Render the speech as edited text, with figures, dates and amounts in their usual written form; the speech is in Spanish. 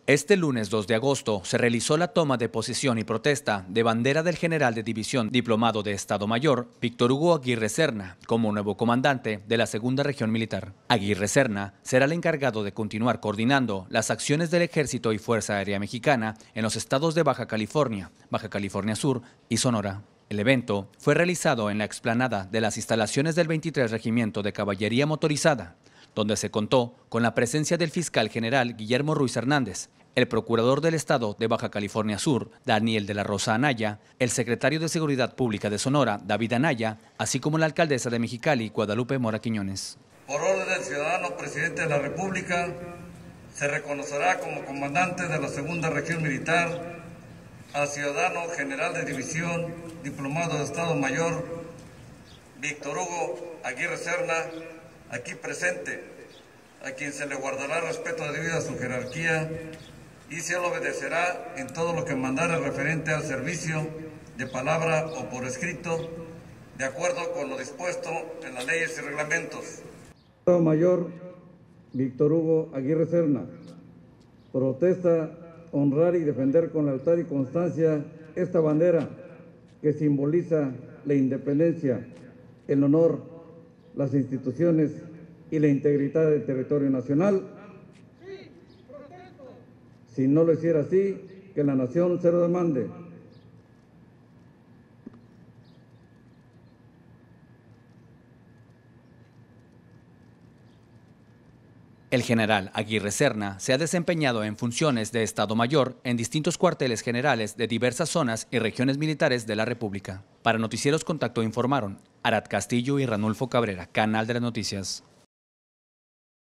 Este lunes 2 de agosto se realizó la toma de posesión y protesta de bandera del general de división diplomado de Estado Mayor, Víctor Hugo Aguirre Serna, como nuevo comandante de la Segunda Región Militar. Aguirre Serna será el encargado de continuar coordinando las acciones del Ejército y Fuerza Aérea Mexicana en los estados de Baja California Sur y Sonora. El evento fue realizado en la explanada de las instalaciones del 23 Regimiento de Caballería Motorizada, donde se contó con la presencia del fiscal general Guillermo Ruiz Hernández, el procurador del Estado de Baja California Sur, Daniel de la Rosa Anaya, el secretario de Seguridad Pública de Sonora, David Anaya, así como la alcaldesa de Mexicali, Guadalupe Mora Quiñones. Por orden del ciudadano presidente de la República, se reconocerá como comandante de la Segunda Región Militar al ciudadano general de división, diplomado de Estado Mayor, Víctor Hugo Aguirre Serna, aquí presente, a quien se le guardará respeto debido a su jerarquía y se le obedecerá en todo lo que mandare referente al servicio de palabra o por escrito, de acuerdo con lo dispuesto en las leyes y reglamentos. Estado Mayor Víctor Hugo Aguirre Serna protesta honrar y defender con lealtad y constancia esta bandera que simboliza la independencia, el honor, las instituciones y la integridad del territorio nacional. Si no lo hiciera así, que la nación se lo demande. El general Aguirre Serna se ha desempeñado en funciones de Estado Mayor en distintos cuarteles generales de diversas zonas y regiones militares de la República. Para Noticieros Contacto informaron Arat Castillo y Ranulfo Cabrera, Canal de las Noticias.